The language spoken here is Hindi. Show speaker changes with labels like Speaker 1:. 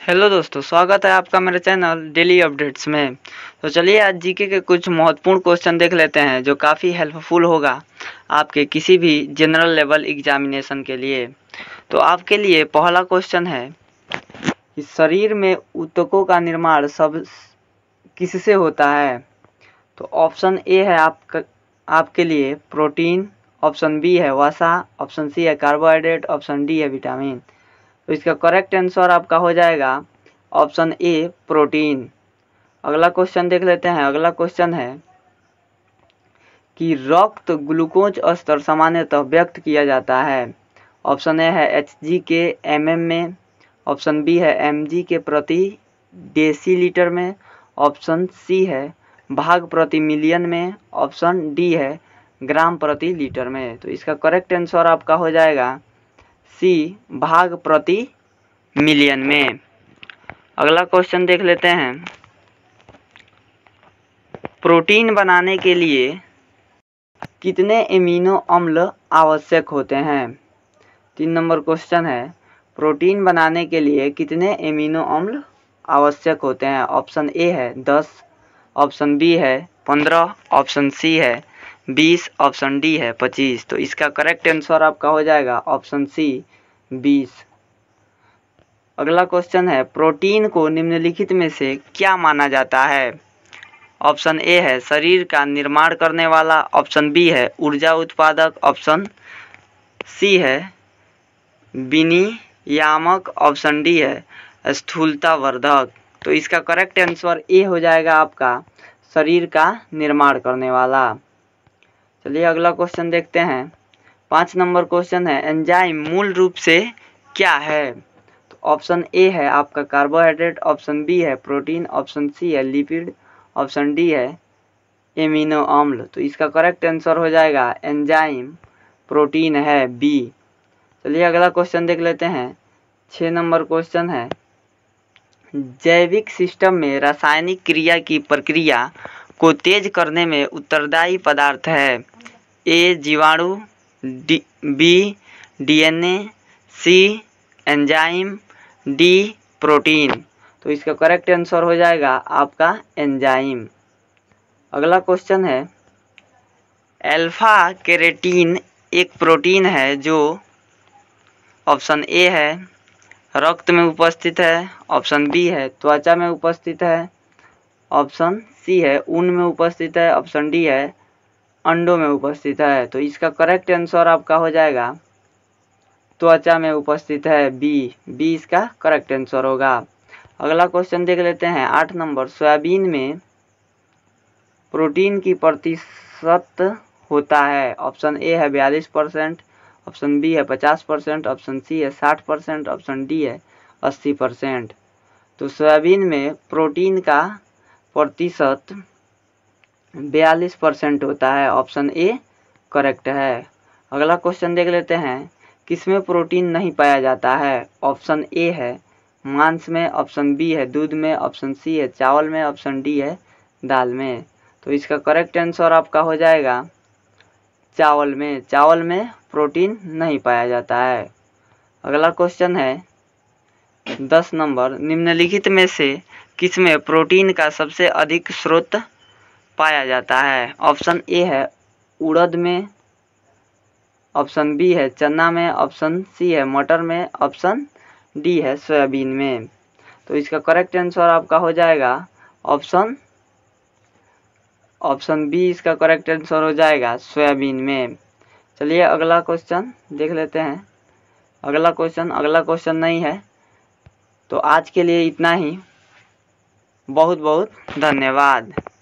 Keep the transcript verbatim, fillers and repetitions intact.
Speaker 1: हेलो दोस्तों, स्वागत है आपका मेरे चैनल डेली अपडेट्स में। तो चलिए आज जीके के कुछ महत्वपूर्ण क्वेश्चन देख लेते हैं जो काफ़ी हेल्पफुल होगा आपके किसी भी जनरल लेवल एग्जामिनेशन के लिए। तो आपके लिए पहला क्वेश्चन है कि शरीर में ऊतकों का निर्माण सब किससे होता है। तो ऑप्शन ए है आपका आपके लिए प्रोटीन, ऑप्शन बी है वसा, ऑप्शन सी है कार्बोहाइड्रेट, ऑप्शन डी है विटामिन। तो इसका करेक्ट आंसर आपका हो जाएगा ऑप्शन ए प्रोटीन। अगला क्वेश्चन देख लेते हैं। अगला क्वेश्चन है कि रक्त ग्लूकोज स्तर सामान्यतः व्यक्त किया जाता है। ऑप्शन ए है एच जी के एम एम में, ऑप्शन बी है एम जी के प्रति डेसीलीटर में, ऑप्शन सी है भाग प्रति मिलियन में, ऑप्शन डी है ग्राम प्रति लीटर में। तो इसका करेक्ट आंसर आपका हो जाएगा सी भाग प्रति मिलियन में। अगला क्वेश्चन देख लेते हैं। प्रोटीन बनाने के लिए कितने एमिनो अम्ल आवश्यक होते हैं। तीन नंबर क्वेश्चन है, प्रोटीन बनाने के लिए कितने एमिनो अम्ल आवश्यक होते हैं। ऑप्शन ए है दस, ऑप्शन बी है पंद्रह, ऑप्शन सी है बीस, ऑप्शन डी है पच्चीस। तो इसका करेक्ट आंसर आपका हो जाएगा ऑप्शन सी बीस। अगला क्वेश्चन है, प्रोटीन को निम्नलिखित में से क्या माना जाता है। ऑप्शन ए है शरीर का निर्माण करने वाला, ऑप्शन बी है ऊर्जा उत्पादक, ऑप्शन सी है विनियामक, ऑप्शन डी है स्थूलता वर्धक। तो इसका करेक्ट आंसर ए हो जाएगा आपका शरीर का निर्माण करने वाला। चलिए अगला क्वेश्चन देखते हैं। पाँच नंबर क्वेश्चन है, एंजाइम मूल रूप से क्या है। तो ऑप्शन ए है आपका कार्बोहाइड्रेट, ऑप्शन बी है प्रोटीन, ऑप्शन सी है लिपिड, ऑप्शन डी है एमिनो अम्ल। तो इसका करेक्ट आंसर हो जाएगा एंजाइम प्रोटीन है बी। चलिए अगला क्वेश्चन देख लेते हैं। छः नंबर क्वेश्चन है, जैविक सिस्टम में रासायनिक क्रिया की प्रक्रिया को तेज करने में उत्तरदायी पदार्थ है। ए जीवाणु, D B DNA, C enzyme, D protein. तो इसका करेक्ट आंसर हो जाएगा आपका एंजाइम। अगला क्वेश्चन है, अल्फा केराटिन एक प्रोटीन है जो ऑप्शन ए है रक्त में उपस्थित है, ऑप्शन बी है त्वचा में उपस्थित है, ऑप्शन सी है ऊन में उपस्थित है, ऑप्शन डी है अंडों में उपस्थित है। तो इसका करेक्ट आंसर आपका हो जाएगा त्वचा में उपस्थित है बी। बी इसका करेक्ट आंसर होगा। अगला क्वेश्चन देख लेते हैं। आठ नंबर, सोयाबीन में प्रोटीन की प्रतिशत होता है। ऑप्शन ए है बयालीस परसेंट, ऑप्शन बी है पचास परसेंट, ऑप्शन सी है साठ परसेंट, ऑप्शन डी है अस्सी परसेंट। तो सोयाबीन में प्रोटीन का प्रतिशत बयालीस परसेंट होता है। ऑप्शन ए करेक्ट है। अगला क्वेश्चन देख लेते हैं, किसमें प्रोटीन नहीं पाया जाता है। ऑप्शन ए है मांस में, ऑप्शन बी है दूध में, ऑप्शन सी है चावल में, ऑप्शन डी है दाल में। तो इसका करेक्ट आंसर आपका हो जाएगा चावल में। चावल में प्रोटीन नहीं पाया जाता है। अगला क्वेश्चन है दस नंबर, निम्नलिखित में से किसमें प्रोटीन का सबसे अधिक स्रोत पाया जाता है। ऑप्शन ए है उड़द में, ऑप्शन बी है चना में, ऑप्शन सी है मटर में, ऑप्शन डी है सोयाबीन में। तो इसका करेक्ट आंसर आपका हो जाएगा ऑप्शन ऑप्शन बी इसका करेक्ट आंसर हो जाएगा सोयाबीन में। चलिए अगला क्वेश्चन देख लेते हैं। अगला क्वेश्चन अगला क्वेश्चन नहीं है। तो आज के लिए इतना ही। बहुत बहुत धन्यवाद।